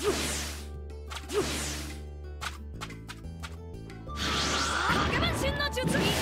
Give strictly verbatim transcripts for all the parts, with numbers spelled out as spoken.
影分身の術に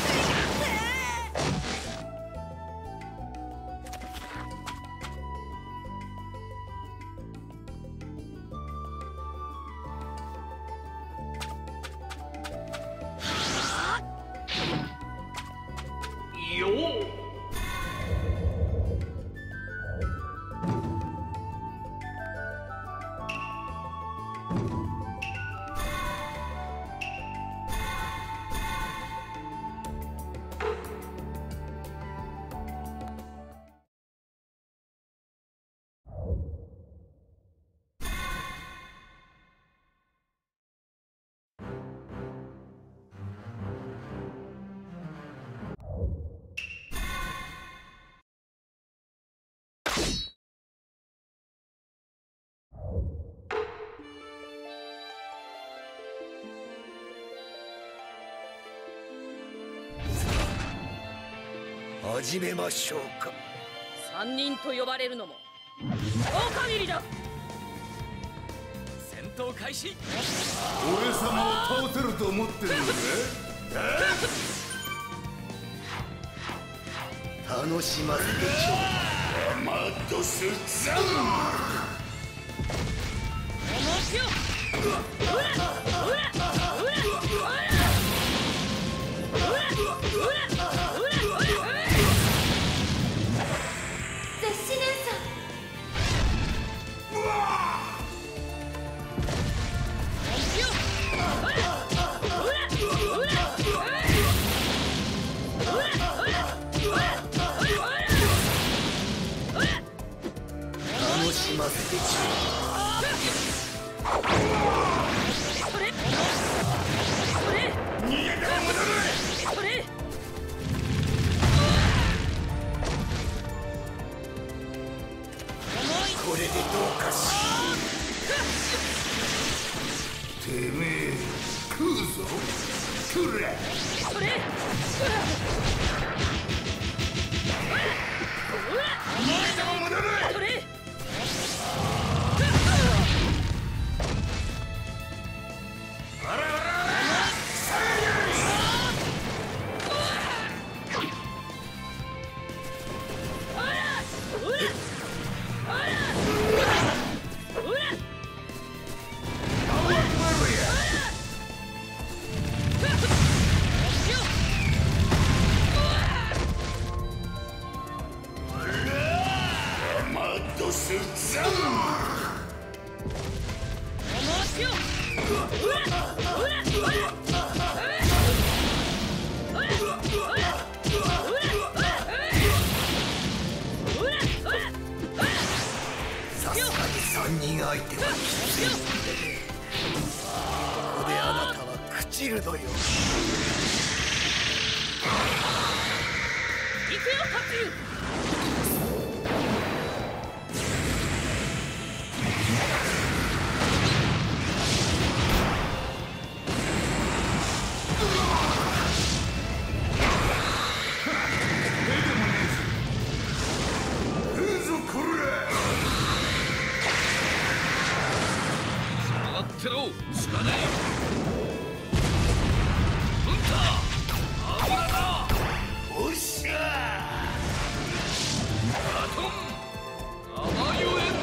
始めましょうか。 三人と呼ばれるのもお限りだ。 戦闘開始。 俺様を倒せると思ってるのか。 楽しませてちょう。 マッドスザン。 おもしよ。うらうらうらうらうら楽しませてちょう。 それそれ逃げても無駄だ。 それこれでどうかし。 てめえ食うぞ。くら。 それ逃げても無駄だ。 それさすがに三人相手はきつい。ここであなたは朽ちるのよ。 行くよ白龍。 テロつかない。うんた油だ。 おっしゃバトン甘いを得た。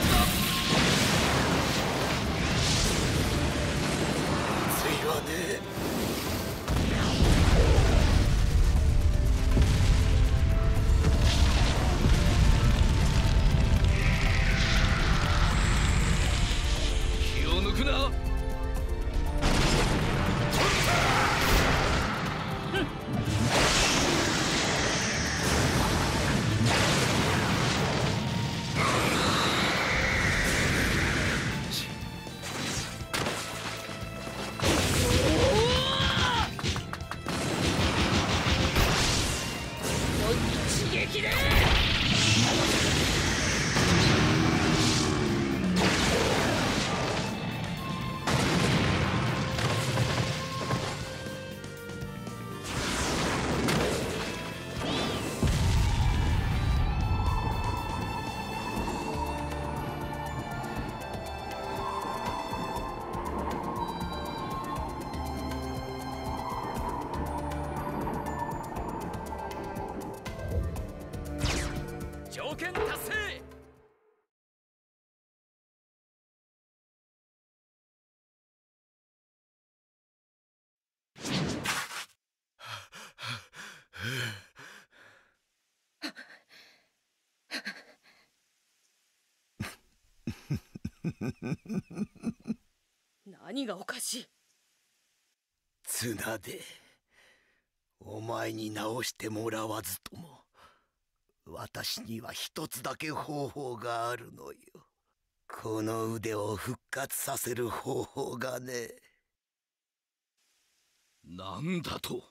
ついわね。 気を抜くな。 一撃で条件達成。 何がおかしい。 綱でお前に直してもらわずとも私には一つだけ方法があるのよ。この腕を復活させる方法がね。 なんだと。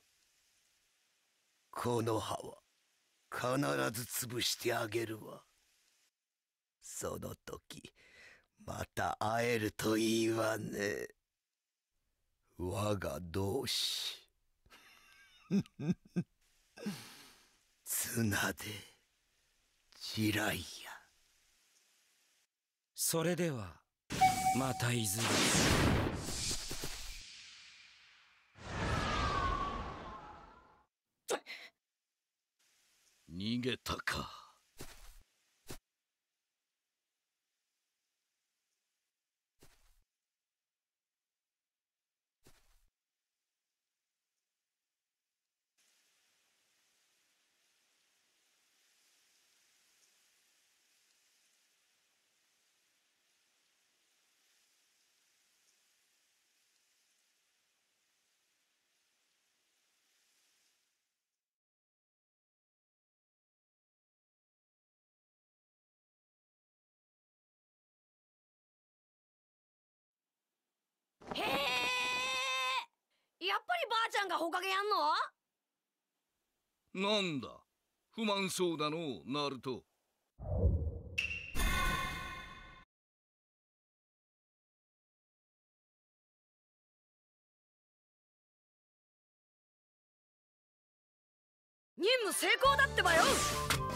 この葉は必ず潰してあげるわ。その時また会えるといいわね、我が同志。綱で地雷や。 それではまたいずれ。 逃げたか。 へえ、やっぱりばあちゃんがほかげやんの？ なんだ、不満そうだの、ナルト。 任務成功だってばよ。